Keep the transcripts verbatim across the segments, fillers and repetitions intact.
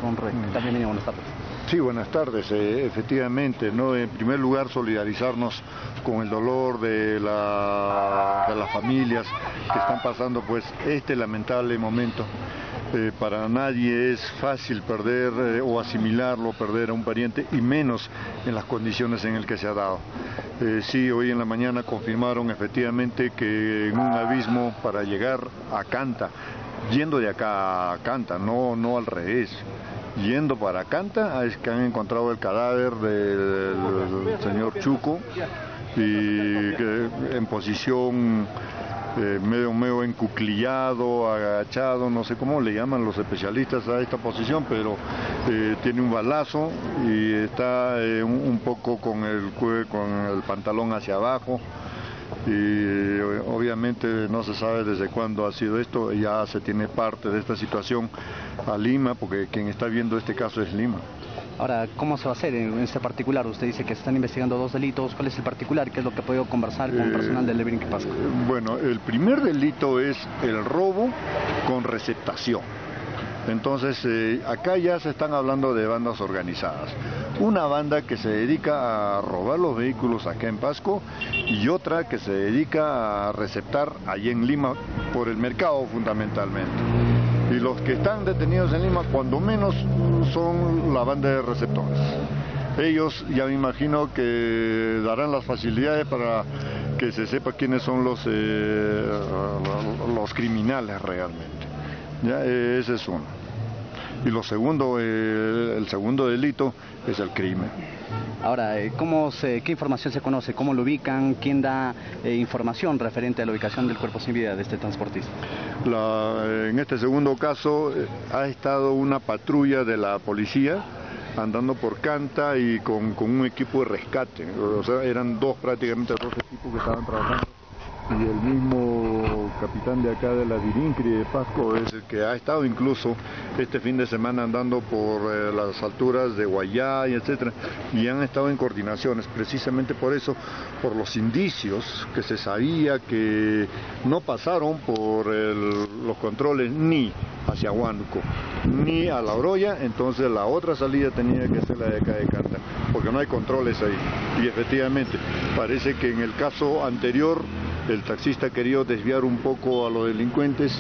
Honre. ¿Qué tal? Bienvenido, buenas tardes. Sí, buenas tardes. Eh, efectivamente, ¿no? En primer lugar, solidarizarnos con el dolor de, la, de las familias que están pasando pues este lamentable momento. Eh, para nadie es fácil perder eh, o asimilarlo, perder a un pariente, y menos en las condiciones en las que se ha dado. Eh, sí, hoy en la mañana confirmaron efectivamente que en un abismo para llegar a Canta, yendo de acá a Canta, no, no al revés, yendo para Canta, es que han encontrado el cadáver del, del señor Chuco, y que en posición eh, medio, medio encuclillado, agachado, no sé cómo le llaman los especialistas a esta posición, pero eh, tiene un balazo y está eh, un, un poco con el, con el pantalón hacia abajo. Y obviamente no se sabe desde cuándo ha sido esto, ya se tiene parte de esta situación a Lima, porque quien está viendo este caso es Lima. Ahora, ¿cómo se va a hacer en este particular? Usted dice que se están investigando dos delitos. ¿Cuál es el particular? ¿Qué es lo que ha podido conversar con Eh, personal del Lebrín Pasco? Bueno, el primer delito es el robo con receptación. Entonces, eh, acá ya se están hablando de bandas organizadas. Una banda que se dedica a robar los vehículos acá en Pasco y otra que se dedica a receptar allí en Lima por el mercado fundamentalmente. Y los que están detenidos en Lima, cuando menos, son la banda de receptores. Ellos ya me imagino que darán las facilidades para que se sepa quiénes son los, eh, los criminales realmente. Ya, ese es uno. Y lo segundo, eh, el segundo delito es el crimen. Ahora, ¿cómo se, ¿qué información se conoce? ¿Cómo lo ubican? ¿Quién da eh, información referente a la ubicación del cuerpo sin vida de este transportista? La, en este segundo caso eh, ha estado una patrulla de la policía andando por Canta y con, con un equipo de rescate. O sea, eran dos prácticamente dos equipos que estaban trabajando. Y el mismo capitán de acá de la Dirincri de Pasco es el que ha estado incluso este fin de semana andando por eh, las alturas de Guayá y etcétera, y han estado en coordinaciones, precisamente por eso, por los indicios que se sabía que no pasaron por el, los controles ni hacia Huánuco ni a La Oroya. Entonces la otra salida tenía que ser la de acá de Canta, porque no hay controles ahí. Y efectivamente, parece que en el caso anterior el taxista ha querido desviar un poco a los delincuentes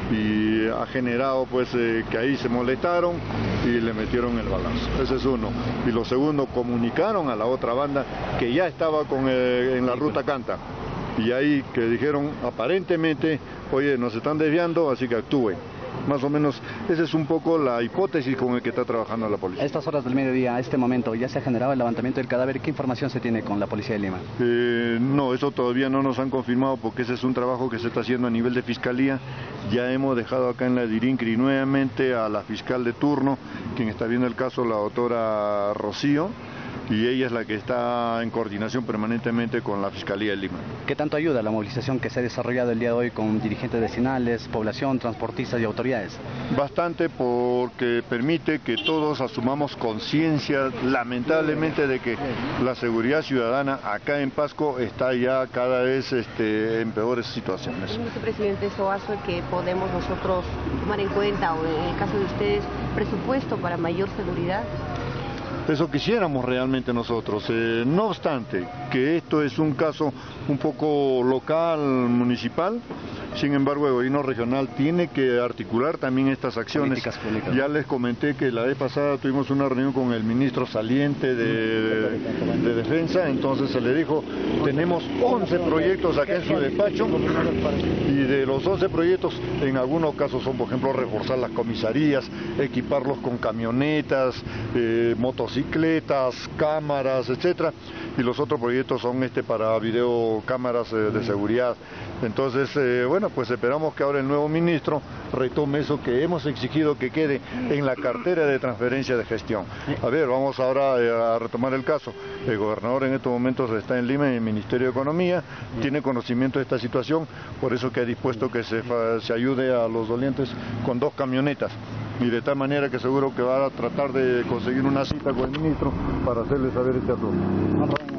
y ha generado pues eh, que ahí se molestaron y le metieron el balazo. Ese es uno. Y lo segundo, comunicaron a la otra banda que ya estaba con, eh, en la ruta Canta, y ahí que dijeron aparentemente, oye, nos están desviando, así que actúen. Más o menos, esa es un poco la hipótesis con la que está trabajando la policía. A estas horas del mediodía, a este momento, ¿ya se ha generado el levantamiento del cadáver? ¿Qué información se tiene con la policía de Lima? Eh, no, eso todavía no nos han confirmado, porque ese es un trabajo que se está haciendo a nivel de fiscalía. Ya hemos dejado acá en la Dirincri nuevamente a la fiscal de turno, quien está viendo el caso, la doctora Rocío, y ella es la que está en coordinación permanentemente con la Fiscalía de Lima. ¿Qué tanto ayuda la movilización que se ha desarrollado el día de hoy con dirigentes vecinales, población, transportistas y autoridades? Bastante, porque permite que todos asumamos conciencia, lamentablemente, de que la seguridad ciudadana acá en Pasco está ya cada vez este, en peores situaciones. Vicepresidente Soazo, que podemos nosotros tomar en cuenta, o en el caso de ustedes, presupuesto para mayor seguridad? Eso quisiéramos realmente nosotros. Eh, no obstante, que esto es un caso un poco local, municipal, sin embargo el gobierno regional tiene que articular también estas acciones. Ya les comenté que la vez pasada tuvimos una reunión con el ministro saliente de, de, de Defensa, entonces se le dijo, tenemos once proyectos acá en su despacho, y de los once proyectos, en algunos casos son, por ejemplo, reforzar las comisarías, equiparlos con camionetas, eh, motocicletas, cámaras, etcétera, y los otros proyectos son este para videocámaras eh, de seguridad. Entonces, eh, bueno, pues esperamos que ahora el nuevo ministro retome eso que hemos exigido que quede en la cartera de transferencia de gestión. A ver, vamos ahora eh, a retomar el caso. El gobernador en estos momentos está en Lima, en el Ministerio de Economía, tiene conocimiento de esta situación, por eso que ha dispuesto que se, se ayude a los dolientes con dos camionetas, y de tal manera que seguro que va a tratar de conseguir una cita con el ministro para hacerle saber este asunto.